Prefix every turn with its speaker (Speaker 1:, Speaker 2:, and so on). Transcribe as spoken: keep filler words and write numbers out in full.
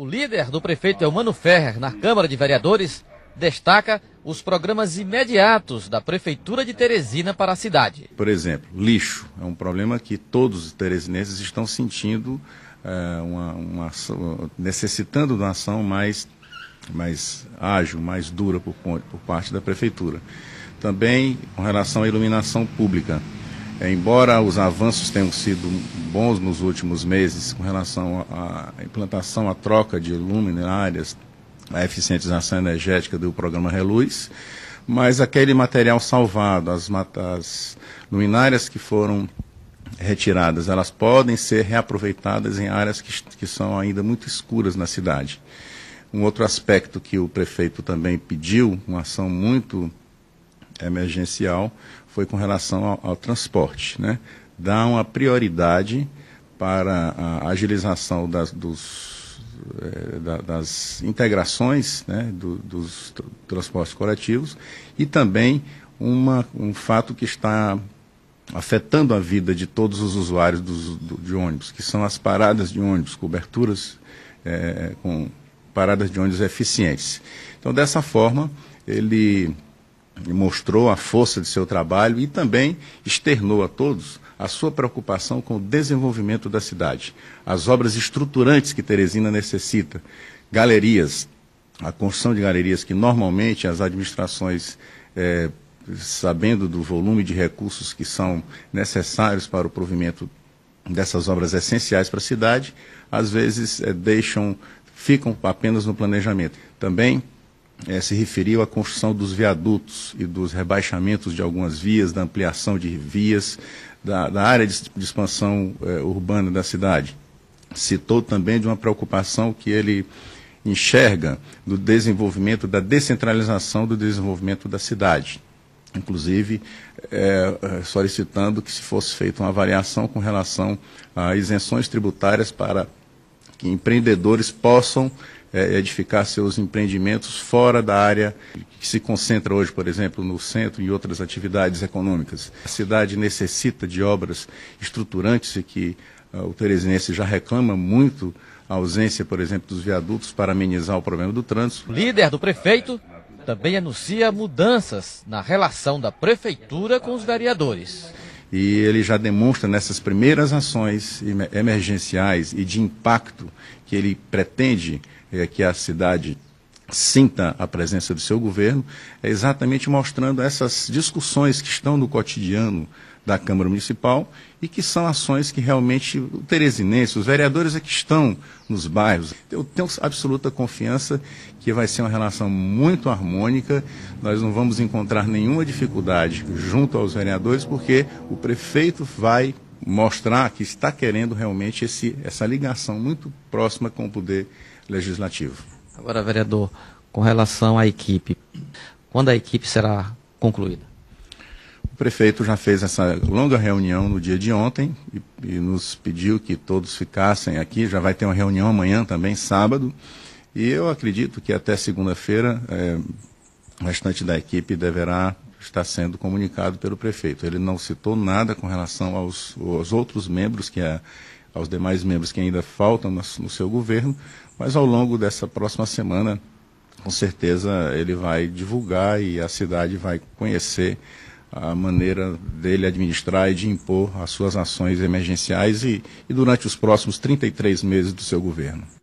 Speaker 1: O líder do prefeito Eumano Ferrer na Câmara de Vereadores destaca os programas imediatos da Prefeitura de Teresina para a cidade.
Speaker 2: Por exemplo, lixo é um problema que todos os teresinenses estão sentindo, é, uma, uma ação, necessitando de uma ação mais, mais ágil, mais dura por, por parte da Prefeitura. Também com relação à iluminação pública. É, embora os avanços tenham sido bons nos últimos meses com relação à implantação, à troca de luminárias, a eficientização energética do programa Reluz, mas aquele material salvado, as, as luminárias que foram retiradas, elas podem ser reaproveitadas em áreas que, que são ainda muito escuras na cidade. Um outro aspecto que o prefeito também pediu, uma ação muito emergencial, foi com relação ao, ao transporte, né? Dar uma prioridade para a agilização das, dos, é, da, das integrações, né? Do, dos transportes coletivos e também uma, um fato que está afetando a vida de todos os usuários dos, do, de ônibus, que são as paradas de ônibus, coberturas é, com paradas de ônibus eficientes. Então, dessa forma, ele mostrou a força de seu trabalho e também externou a todos a sua preocupação com o desenvolvimento da cidade. As obras estruturantes que Teresina necessita, galerias, a construção de galerias que normalmente as administrações, é, sabendo do volume de recursos que são necessários para o provimento dessas obras essenciais para a cidade, às vezes é, deixam, ficam apenas no planejamento. Também É, se referiu à construção dos viadutos e dos rebaixamentos de algumas vias, da ampliação de vias, da, da área de, de expansão é, urbana da cidade. Citou também de uma preocupação que ele enxerga do desenvolvimento, da descentralização do desenvolvimento da cidade. Inclusive, é, solicitando que se fosse feita uma avaliação com relação a isenções tributárias para que empreendedores possam É, edificar seus empreendimentos fora da área que se concentra hoje, por exemplo, no centro e outras atividades econômicas. A cidade necessita de obras estruturantes e que uh, o teresinense já reclama muito a ausência, por exemplo, dos viadutos para amenizar o problema do trânsito.
Speaker 1: O líder do prefeito também anuncia mudanças na relação da prefeitura com os vereadores.
Speaker 2: E ele já demonstra nessas primeiras ações emergenciais e de impacto que ele pretende é, que a cidade sinta a presença do seu governo, é exatamente mostrando essas discussões que estão no cotidiano da Câmara Municipal e que são ações que realmente o teresinense, os vereadores é que estão nos bairros. Eu tenho absoluta confiança que vai ser uma relação muito harmônica, nós não vamos encontrar nenhuma dificuldade junto aos vereadores, porque o prefeito vai mostrar que está querendo realmente esse, essa ligação muito próxima com o poder legislativo.
Speaker 1: Agora, vereador, com relação à equipe, quando a equipe será concluída?
Speaker 2: O prefeito já fez essa longa reunião no dia de ontem e, e nos pediu que todos ficassem aqui. Já vai ter uma reunião amanhã também, sábado, e eu acredito que até segunda-feira é, o restante da equipe deverá estar sendo comunicado pelo prefeito. Ele não citou nada com relação aos, aos outros membros, que é, aos demais membros que ainda faltam no, no seu governo, mas ao longo dessa próxima semana, com certeza ele vai divulgar e a cidade vai conhecer a maneira dele administrar e de impor as suas ações emergenciais e, e durante os próximos trinta e três meses do seu governo.